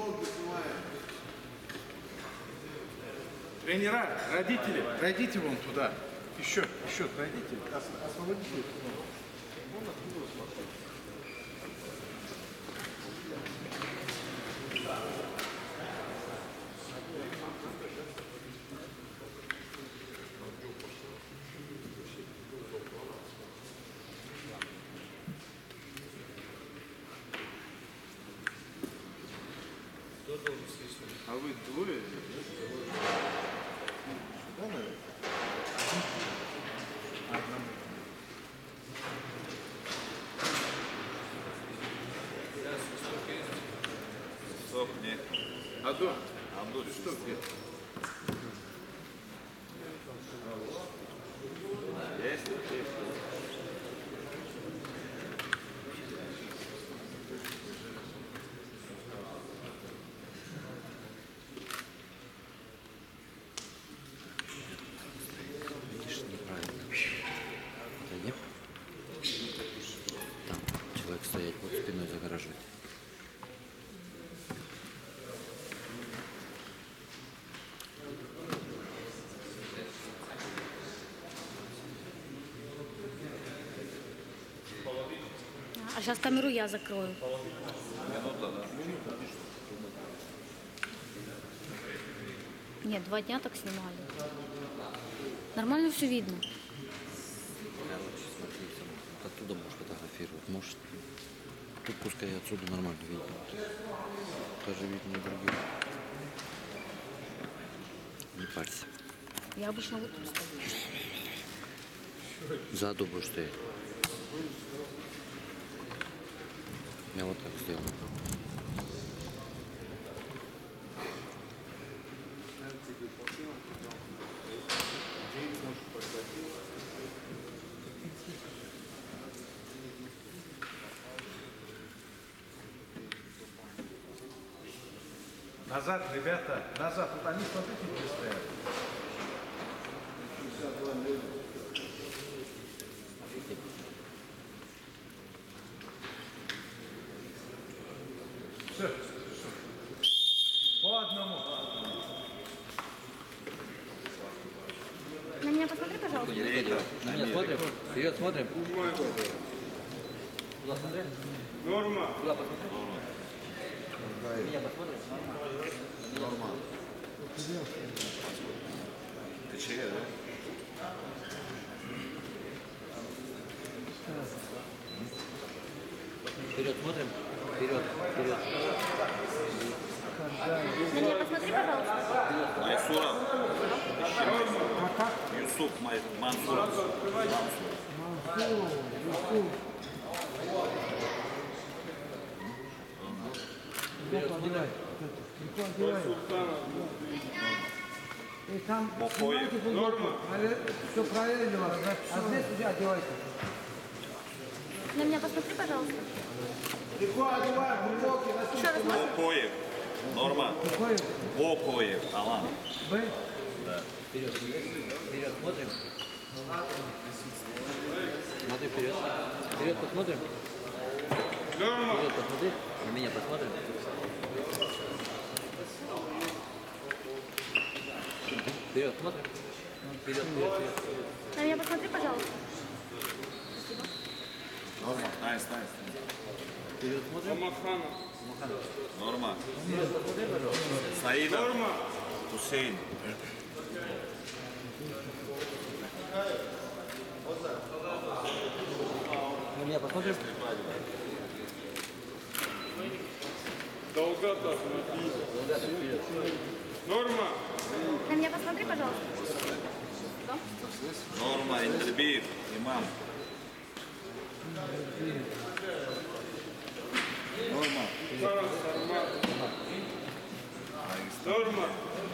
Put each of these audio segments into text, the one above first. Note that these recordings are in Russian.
Тренера, родители, пройдите вон туда. Еще, пройдите. Освободите. Кто должен свистнуть? А вы двое? Да, наверное? Одному. Да, свисток есть. Свисток нет. Адо? Андо Что где? есть? Есть. Видишь, неправильно. Это не... Там человек стоять, вот спиной загораживать. А сейчас камеру я закрою. Минута, да? Нет, 2 дня так снимали. Нормально все видно. Короче, смотри, вот оттуда можешь фотографировать. Может, тут пускай отсюда нормально видно. Тоже видно и других. Не парься. Я обычно вот тут стою. Сзади будешь стоять. Я вот так сделал. Назад, ребята, назад. Вот они, смотрите, где стоят. Все. По одному. На меня посмотри, пожалуйста. На меня смотрим. Вперед смотрим. Туда смотри. Норма. Туда посмотри. Меня посмотрим. Нормально. Ты чья, да? Вперед смотрим. Вперед. На меня посмотри, пожалуйста. Майсуров. Юсуф Мансуров. И там Бокоев. все правильно, а здесь уже одевайте. На меня посмотри, пожалуйста. Легко одевай, глубокий, Еще раз смотри. Бокоев. Норма. Бокоев, Бокоев. Алан. Б. Вперед. Вперед смотрим. Смотри вперед. Вперед посмотрим. Вперед посмотри. На меня посмотрим. Вперед смотрим. Вперед. На меня посмотри, пожалуйста. Норма. Найс. Вперед смотрим. Норма. Вперед посмотри, пожалуйста. Саида. Норма. Хусейн. На меня посмотрим. Долгота, Вперед. норма. На меня посмотри, пожалуйста. Норма. Интербир. Имам. Норма. Норма.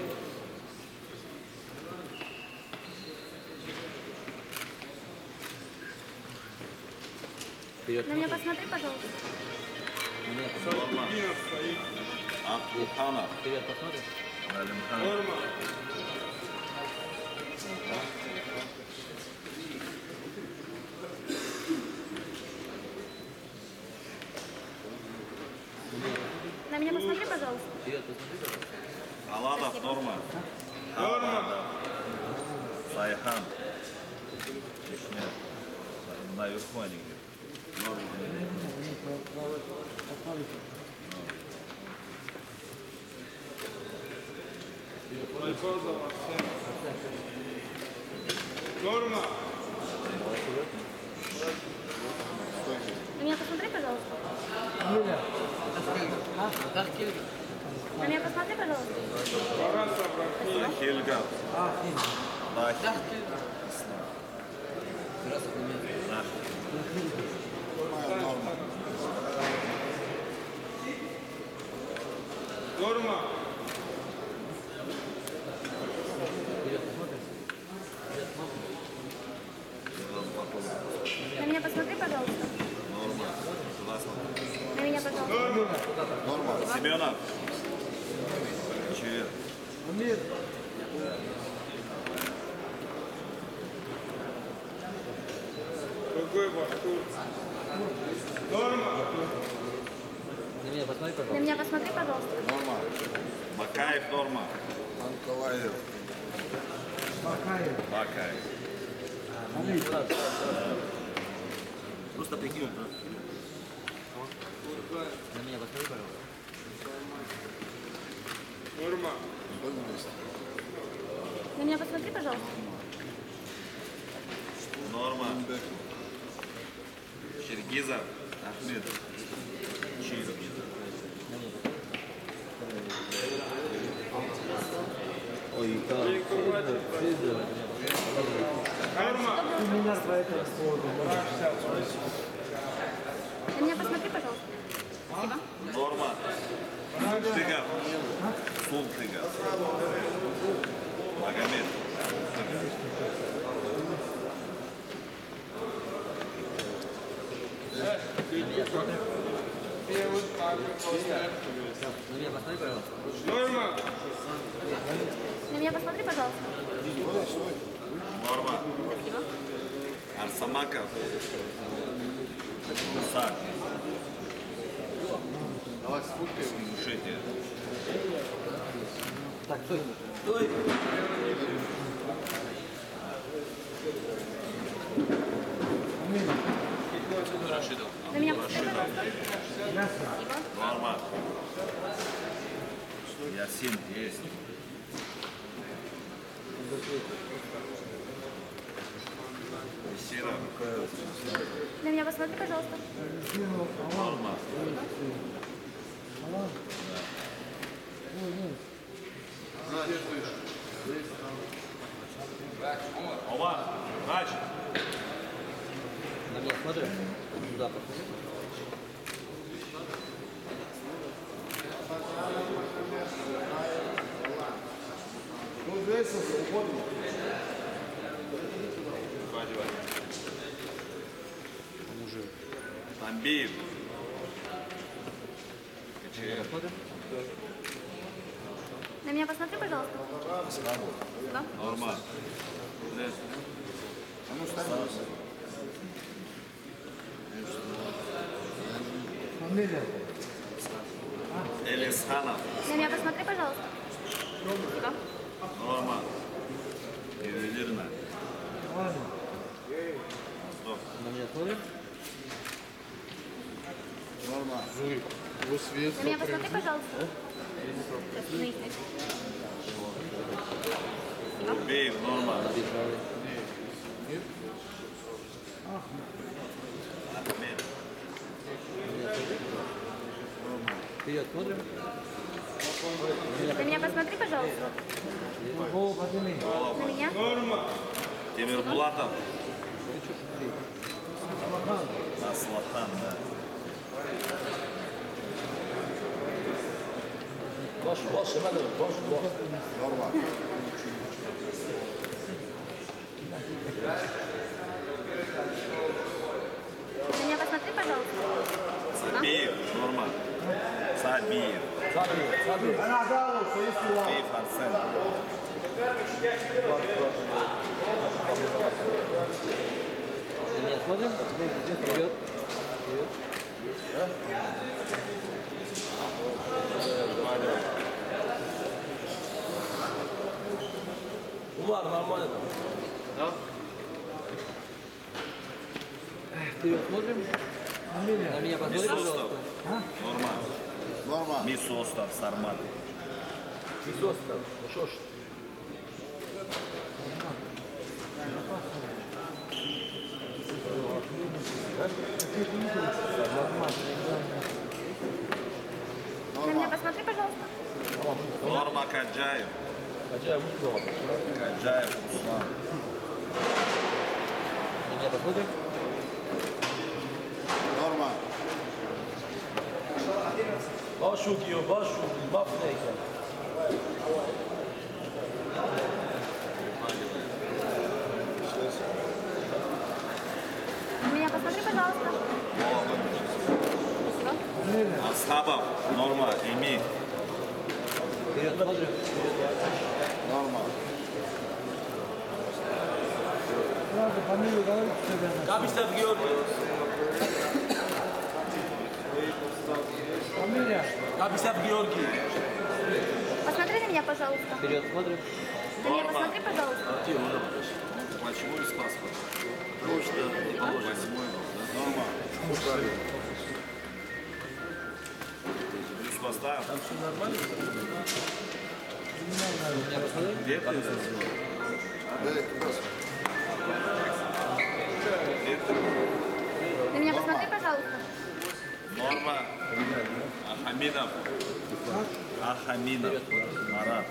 Вперед На меня смотрим. посмотри, пожалуйста. На меня посмотрим. Норма. Динов стоит. Абдулханов. Вперед посмотрим. Налимхан. Норма. На меня меня посмотри, пожалуйста. Вперед, посмотри, пожалуйста. Аладов, норма. Норма. Сайхан. Чечня. Наверху они где-то. Норма. Норма. На меня посмотри, пожалуйста. Миля. На меня посмотри, пожалуйста. Бараса брахни. Хельга. Дахи. Норма. На меня посмотри, пожалуйста. Норма. Согласна. На меня, пожалуйста. Норма. Семенов. Привет. Амир. Другой Бахтур. Норма. На меня посмотри, На пожалуйста. меня посмотри, пожалуйста. Норма. Бакаев, норма. Анкалаев. Бакаев. Бакаев. Просто прикинь. На меня посмотри, пожалуйста. Норма. На меня посмотри, пожалуйста. Норма. Киргизов. Ахмед. Чиргизов. Норма. Ты меня по этому поводу. На меня посмотри, пожалуйста. Спасибо. Норма. Тыгов. Султыгов. Магомед. На меня посмотри, пожалуйста. Норма. На меня посмотри, пожалуйста. Норма. Арсамаков. Мусак. Слушайте. Так, стой. Стой. На меня посмотри, пожалуйста. Спасибо. Норма. Ясин есть. Беседа. На меня посмотри, пожалуйста. Норма. Омар. Нач. На меня смотри. Туда посмотри. Тамбиев. На меня посмотри, пожалуйста. Спасибо. Норма. Фамилия. Элисханов. На меня посмотри, пожалуйста. Спасибо. Норма. Ювелирная. Ладно. Стоп. На меня смотри. Норма. На меня посмотри, пожалуйста. Сейчас, наизусть. Спасибо. Беев. Норма. Ахмед. Вперед, смотрим. На меня посмотри, пожалуйста. Голову подними. На меня. Норма. Темир Булатов. Аслатан, да. На меня посмотри, пожалуйста. Сабиев. Норма. Сабиев. Беев Арсен. На меня смотрим. Вперед. Umar, нормально. Да? Вперед смотрим. Фамилия. На меня посмотри, пожалуйста. Нормально. Нормально. Mi sustav sarmat. Изостав. Ну что ж. На меня посмотри, пожалуйста. Norma Kadjayev. Хотя выиграл. Kadjayev Ruslan. На меня посмотрим. Normal. Baş ugiyor, baş ugiyor. Mafneyken. На меня посмотри, пожалуйста. Спасибо. Ashabov. Norma. Emi. Вперед смотрим. Normal. Ладно, фамилию говорите, что рядом. Kapışta Georgi. Фамилия. Kapışta Georgi. Посмотри на меня, пожалуйста. Вперед смотрим. На меня посмотри, пожалуйста. Почему из паспорта? Потому что не положено. Восьмой был, да? Normal. Плюс поставил. Там все нормально? Где ты это сделал? На меня посмотри, пожалуйста. Норма. Ахаминов. Ахаминов. Марат.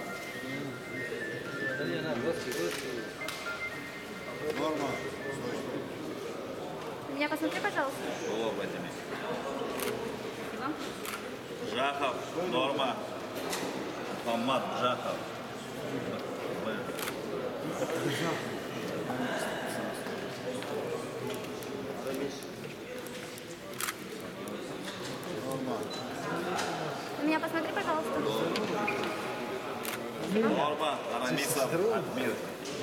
Normal. На меня посмотри, пожалуйста. О, Вадим. Спасибо. Жахов. Норма. Мухаммад Жахов. На меня посмотри, пожалуйста. Норма. Арамисов. Адмир.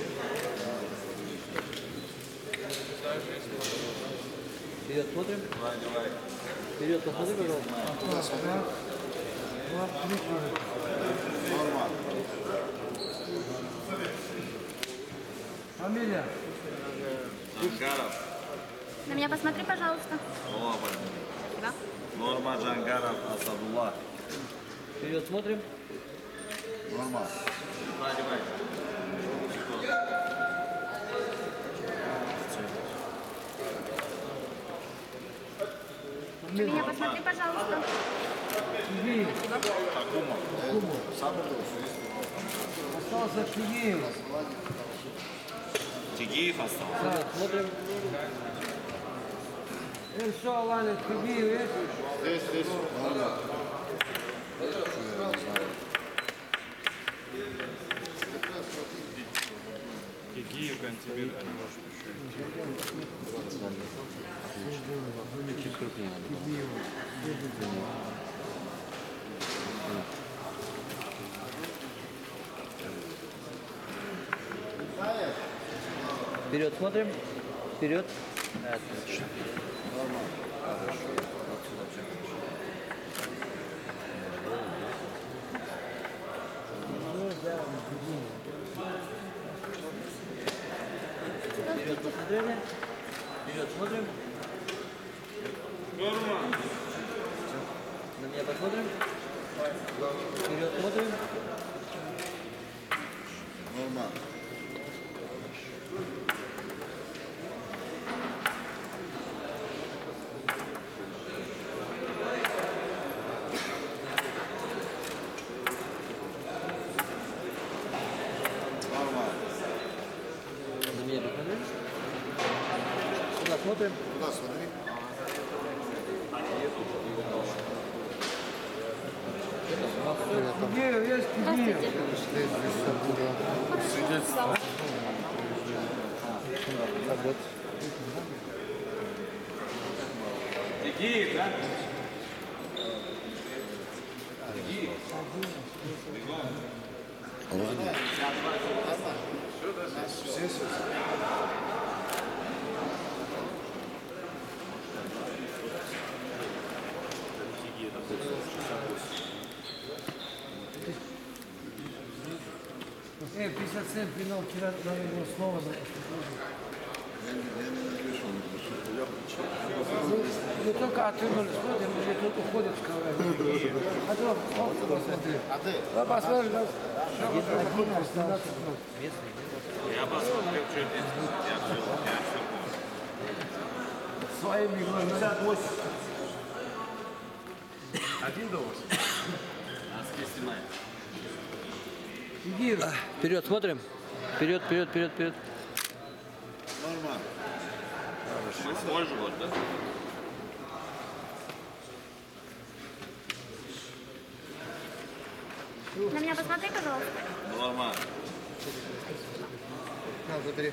Вперед смотрим. Давай. Вперед посмотри, пожалуйста. Normal. Фамилия. Джангаров. На меня посмотри, пожалуйста. О, Вадим. Спасибо. Норма Джангаров. Асадулlah. Вперед смотрим. Normal. Давай. На меня посмотри, пожалуйста. Кигиев. Акумов. Остался Кигиев. Тигиев остался. Вперед смотрим. Все, Ваня, Кигиев есть? Здесь. Normal. Киев, Кантемир, а не может еще. Чуть крупнее надо было. Вперед смотрим. Вперед. Отлично. Вперед посмотрели. Вперед смотрим. Норма. На меня посмотрим. Вперед смотрим. Normal. Normal. На меня посмотрим. Сюда смотрим. Куда смотри? Кигиев есть? Кигиев. Тигиев, да? Все. 57 пинал вчера на его слово. Я не напишу, не пишу. Я Не только отвернулись, смотрим, уже тут уходит в ковре. А то, вот, посмотри. А ты? Да, посмотри, да. Один остался. Я посмотрел, что здесь. Я все Своими глазами. Один до вас? Носки снимай. Иди, Вперед, смотрим. Вперед, вперед, вперед, вперед. Нормально. Свой живот, да? На меня посмотри, пожалуйста. Нормально. на, забери.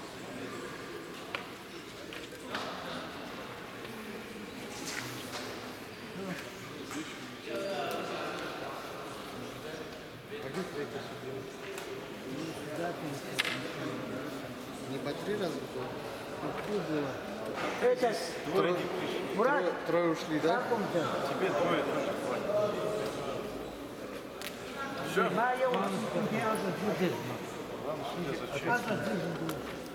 Не по 3 раза было? Это, Мурат, Трое ушли, да? как он там? Тебе трое тоже хватит. Знаю, он, я уже чудит. Вам судя зачем? А зачем?